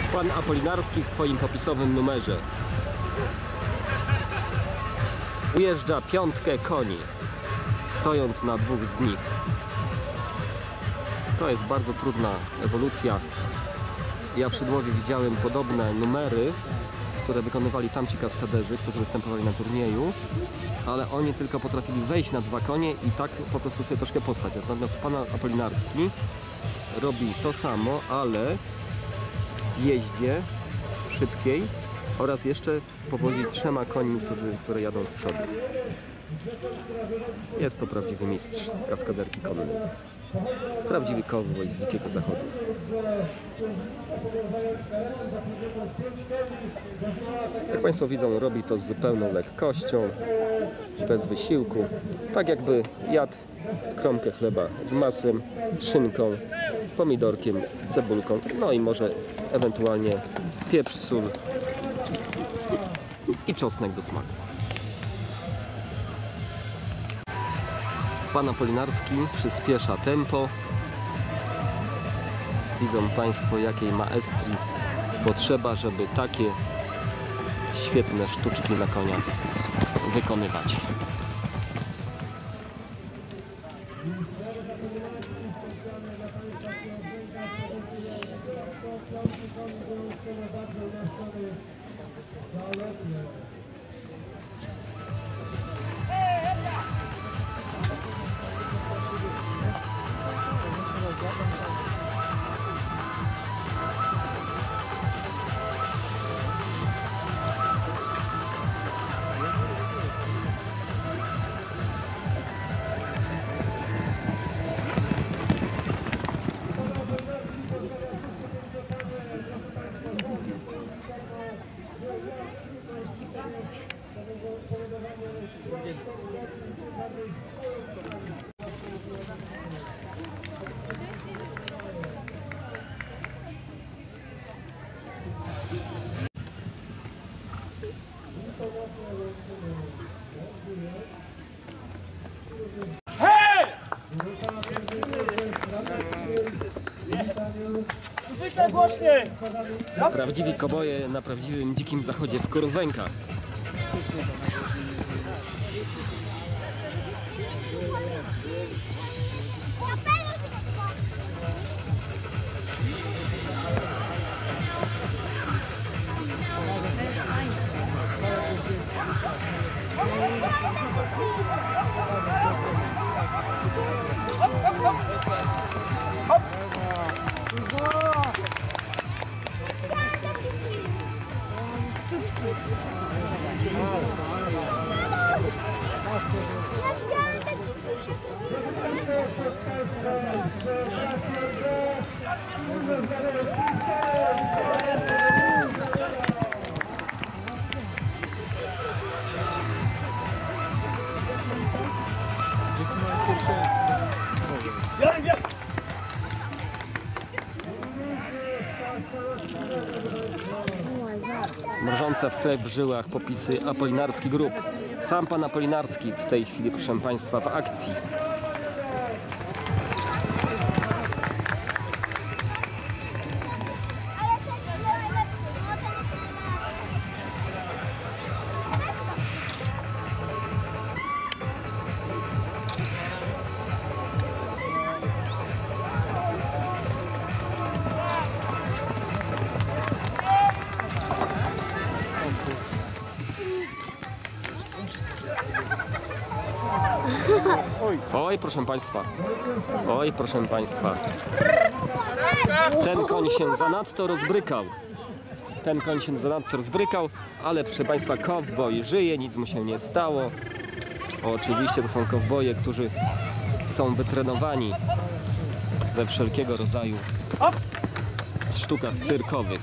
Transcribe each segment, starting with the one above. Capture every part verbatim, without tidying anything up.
Pan Apolinarski w swoim popisowym numerze. Ujeżdża piątkę koni, stojąc na dwóch z nich. To jest bardzo trudna ewolucja. Ja w Szydłowie widziałem podobne numery, które wykonywali tamci kaskaderzy, którzy występowali na turnieju, ale oni tylko potrafili wejść na dwa konie i tak po prostu sobie troszkę postać. Natomiast pan Apolinarski robi to samo, ale w jeździe szybkiej oraz jeszcze powozi trzema końmi, którzy, które jadą z przodu. Jest to prawdziwy mistrz kaskaderki konnej. Prawdziwy kowboj z Dzikiego Zachodu. Jak Państwo widzą, robi to z zupełną lekkością, bez wysiłku. Tak jakby jadł kromkę chleba z masłem, szynką, pomidorkiem, cebulką, no i może ewentualnie pieprz, sól i czosnek do smaku. Pan Apolinarski przyspiesza tempo. Widzą Państwo, jakiej maestrii potrzeba, żeby takie świetne sztuczki na koniach wykonywać. Prawdziwi koboje na prawdziwym Dzikim Zachodzie w Korozweńkach. Mrożące w krew w żyłach popisy Apolinarski Group. Sam pan Apolinarski w tej chwili, proszę Państwa, w akcji. Oj, proszę Państwa, oj, proszę Państwa, ten koń się zanadto rozbrykał, ten koń się zanadto rozbrykał, ale proszę Państwa, kowboj żyje, nic mu się nie stało. Oczywiście to są kowboje, którzy są wytrenowani we wszelkiego rodzaju sztukach cyrkowych.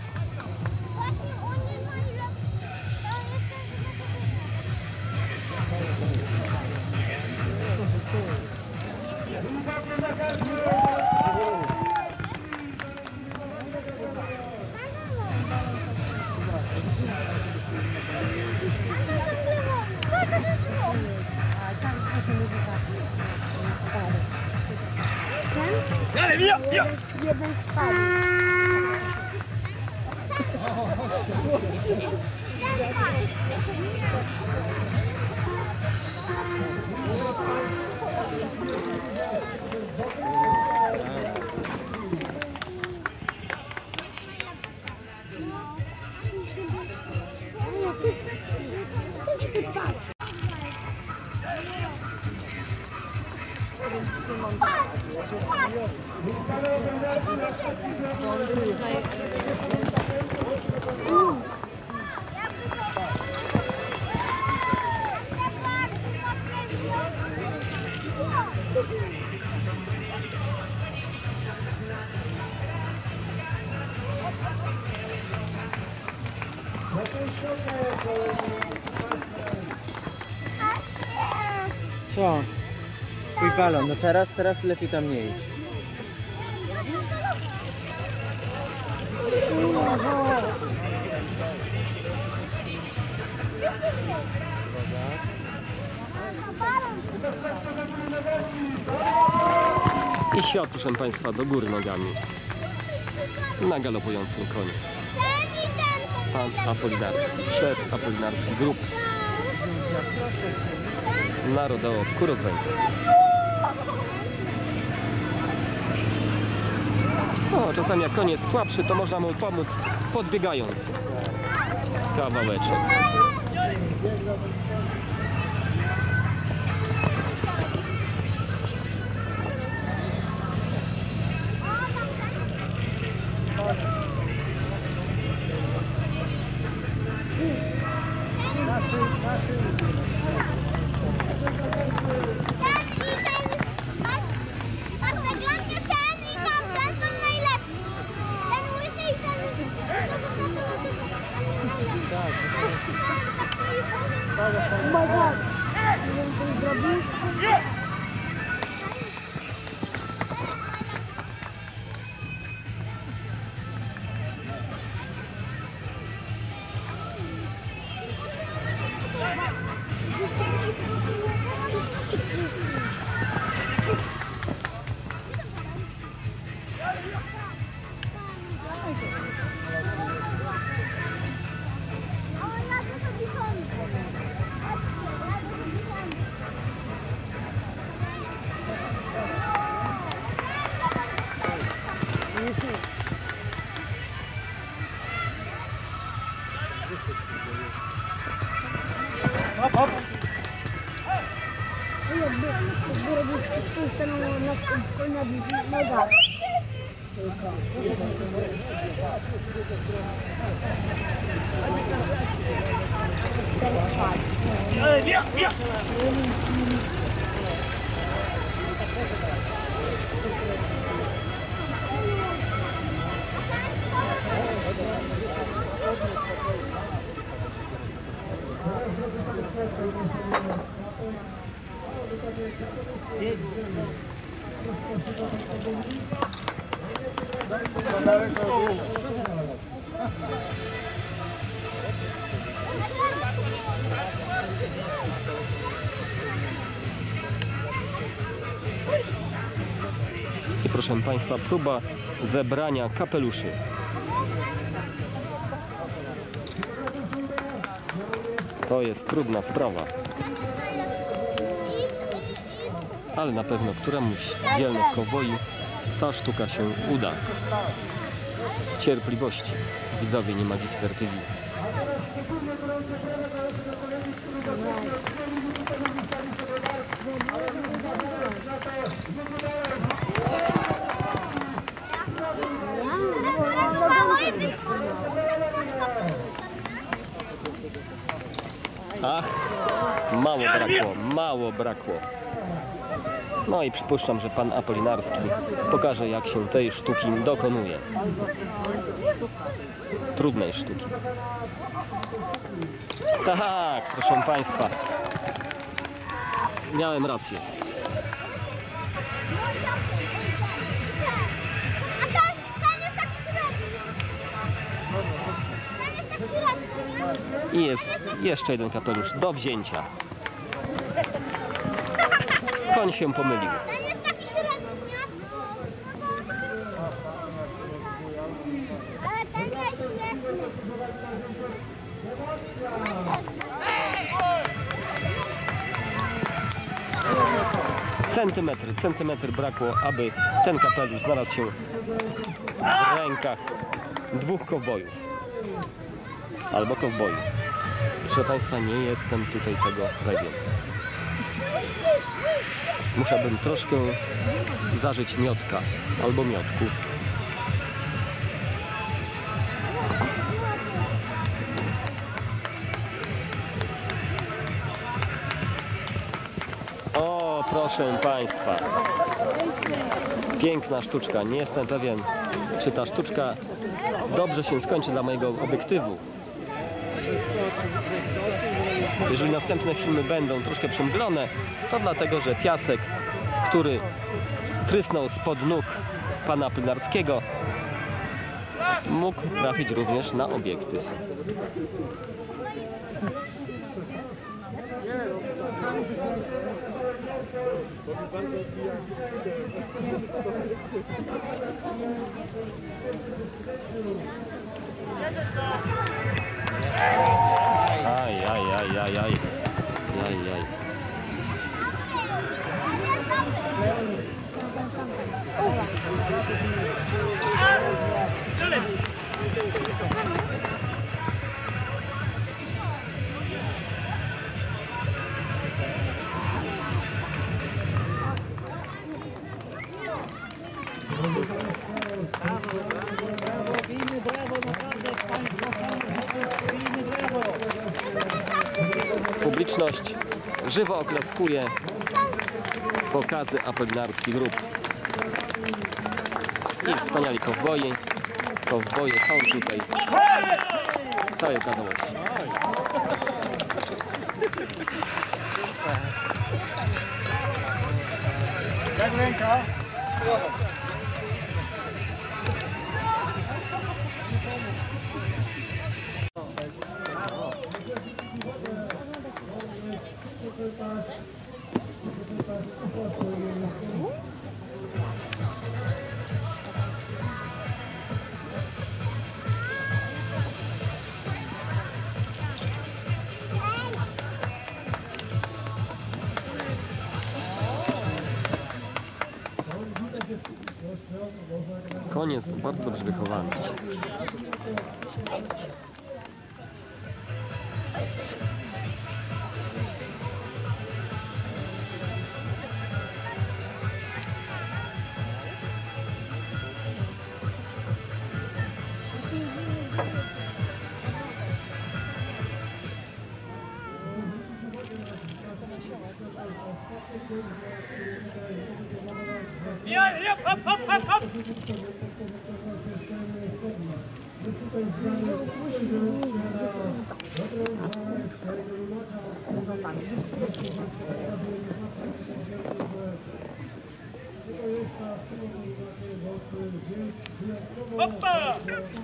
Jeden spadł. Co? Twój balon, no teraz, teraz lepiej tam nie iść. I świat, proszę Państwa, do góry nogami. Na galopującym koniu. Pan Apolinarski, szef Apolinarski Grup. Narodowo w Kurozwęku. No, czasami jak koń jest słabszy, to można mu pomóc podbiegając kawałeczek. Oh my god! Hop, hop. Jakby, jakby robił wszystko samą na nogach. Tylko. Teraz spadł. I proszę Państwa, próba zebrania kapeluszy. To jest trudna sprawa. Ale na pewno któremuś z dzielnych kowboi ta sztuka się uda. Cierpliwości, widzowie Nie Magister T V. Ach, mało brakło, mało brakło. No i przypuszczam, że pan Apolinarski pokaże, jak się tej sztuki dokonuje. Trudnej sztuki. Tak, proszę Państwa. Miałem rację. A ten, ten jest taki średni. Ten jest taki średni, nie? I jest jeszcze jeden kapelusz do wzięcia. Koń się pomylił. Ten jest taki średni, nie? Ale ten jest średni. Centymetr, centymetr brakło, aby ten kapelusz znalazł się w rękach dwóch kowbojów. Albo kowbojów. Proszę Państwa, nie jestem tutaj tego pewien. Musiałbym troszkę zażyć miotka albo miotku. O, proszę Państwa. Piękna sztuczka. Nie jestem pewien, czy ta sztuczka dobrze się skończy dla mojego obiektywu. Jeżeli następne filmy będą troszkę przymglone, to dlatego, że piasek, który strysnął spod nóg pana Plinarskiego, mógł trafić również na obiektyw. Aj, aj, aj, aj, aj. Aj, aj. Publiczność żywo oklaskuje pokazy apolinarskich grup. I wspaniali kowboje. Kowboje są tutaj w całej okazałości. Jak ręka? Koń jest bardzo dobrze wychowany. Ja, ja, hop, hop, hop, hop. Hoppa!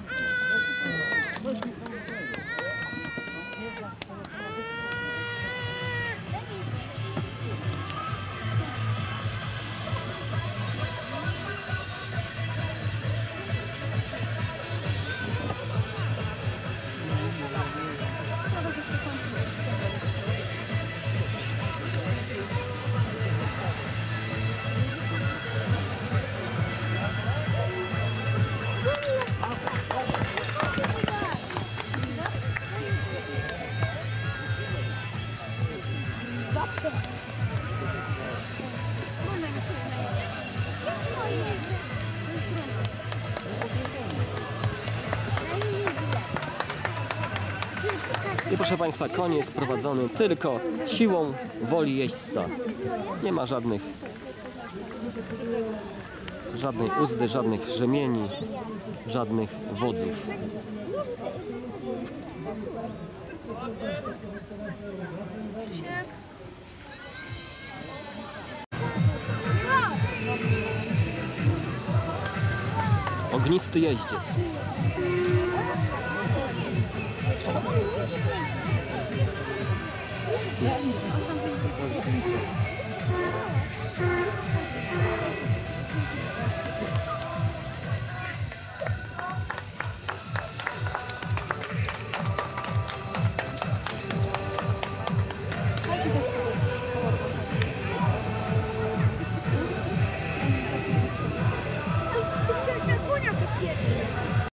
I proszę Państwa, koń jest prowadzony tylko siłą woli jeźdźca. Nie ma żadnych żadnej uzdy, żadnych rzemieni, żadnych wodzów. Ognisty jeździec.